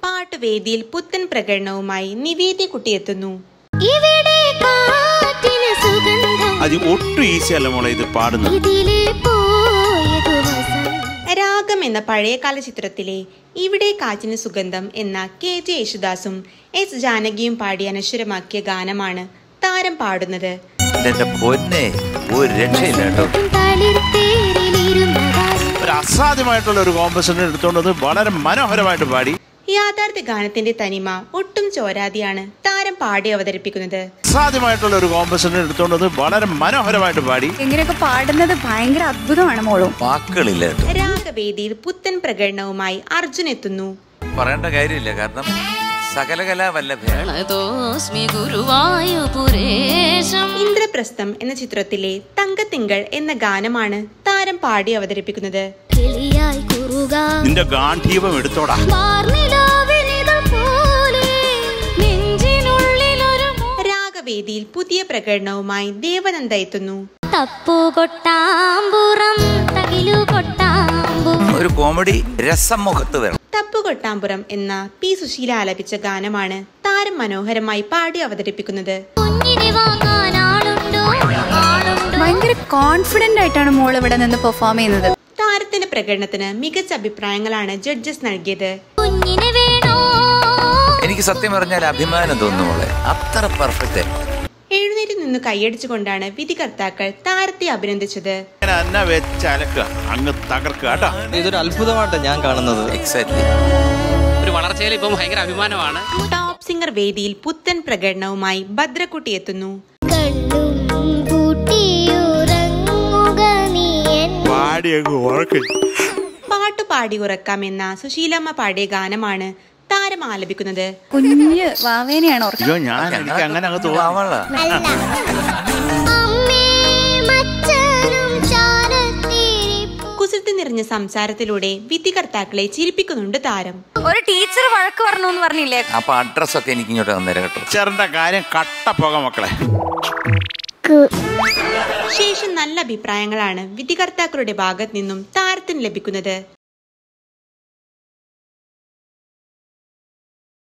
പാട്ടുവേദിയിൽ പുത്തൻ പ്രകടനവുമായി നിവേദ്യ കുട്ടി എത്തുന്നു. ഒട്ടും ഈസി അല്ല മോളെ ഇത് പാടുന്നത്. രാഗം എന്ന പഴയകാല ചിത്രത്തിലെ ഇവിടെ കാറ്റിന് സുഗന്ധം എന്ന KJ യേശുദാസും S ജാനകിയും പാടി അനശ്വരമാക്കിയ ഗാനമാണ് താരം പാടുന്നത്. ഒരു അസാധ്യമായിട്ടുള്ള ഒരു കോമ്പസിഷൻ എടുത്തുകൊണ്ട് വളരെ മനോഹരമായിട്ട് പാടി. യാഥാർത്ഥ്യ ഗാനത്തിന്റെ തനിമ ഒട്ടും ചോരാതെയാണ് താരം പാടി അവതരിപ്പിക്കുന്നത്. അസാധ്യമായിട്ടുള്ള ഒരു കോമ്പസിഷൻ എടുത്തുകൊണ്ട് വളരെ മനോഹരമായിട്ട് പാടി. ഇങ്ങനെയൊക്കെ പാടുന്നത് ഭയങ്കര അത്ഭുതമാണ് മോളും. രാഗവേദിയിൽ പുത്തൻ പ്രകടനവുമായി അർജുൻ എത്തുന്നു. പറയേണ്ട കാര്യമില്ല, കാരണം സകലകലാ വല്ലഭയാണ്. ഇന്ദ്രപ്രസ്ഥം എന്ന ചിത്രത്തിലെ തങ്കത്തിങ്കൾ എന്ന ഗാനമാണ് താരം പാടി അവതരിപ്പിക്കുന്നത്. നിന്റെ ഗാന്ധീപം എടുത്തോടാ. രാഗവേദിയിൽ പുതിയ പ്രകടനവുമായി ദേവനന്ദ എത്തുന്നു. ഒരു കോമഡി രസം മുഖത്ത് വരണം. തപ്പുകൊട്ടാമ്പുറം എന്ന P സുശീല ആലപിച്ച ഗാനമാണ് താരം മനോഹരമായി പാടി അവതരിപ്പിക്കുന്നത്. ഭയങ്കര കോൺഫിഡന്റ് ആയിട്ടാണ് മോൾ ഇവിടെ നിന്ന് പെർഫോം ചെയ്യുന്നത്. താരത്തിന്റെ പ്രകടനത്തിന് മികച്ച അഭിപ്രായങ്ങളാണ് ജഡ്ജസ് നൽകിയത്. എനിക്ക് സത്യം പറഞ്ഞാൽ അഭിമാനം തോന്നുന്നു, അത്ര പെർഫെക്റ്റ്. എഴുന്നേറ്റ് നിന്ന് കൈയടിച്ചുകൊണ്ടാണ് വിധികർത്താക്കൾ താരത്തെ അഭിനന്ദിച്ചത്. ഇതൊരു അത്ഭുതമായിട്ട് ഞാൻ കാണുന്നത്. ഒരു വളർച്ചയിൽ ഇപ്പം ഭയങ്കര അഭിമാനമാണ്. ടോപ്പ് സിംഗർ വേദിയിൽ പുത്തൻ പ്രകടനവുമായി ഭദ്രക്കുട്ടി എത്തുന്നു. പാട്ടു പാടി ഉറക്കാം എന്ന സുശീലമ്മ പാടിയ ഗാനമാണ് താരം ആലപിക്കുന്നത്. കുഞ്ഞ് വാവേനെയാണോ? കുസൃതി നിറഞ്ഞ സംസാരത്തിലൂടെ വിധികർത്താക്കളെ ചിരിപ്പിക്കുന്നുണ്ട് താരം. ഒരു ടീച്ചർ വഴക്ക് പറഞ്ഞു എന്ന് പറഞ്ഞില്ലേ? അപ്പൊ അഡ്രസ് ഒക്കെ എനിക്ക് ഇങ്ങോട്ട് തന്നേരം കേട്ടോ. ടീച്ചറിന്റെ കാര്യം കട്ടപ്പോക മക്കളെ. ശേഷം നല്ല അഭിപ്രായങ്ങളാണ് വിധികർത്താക്കളുടെ ഭാഗത്ത് നിന്നും താരത്തിന് ലഭിക്കുന്നത്.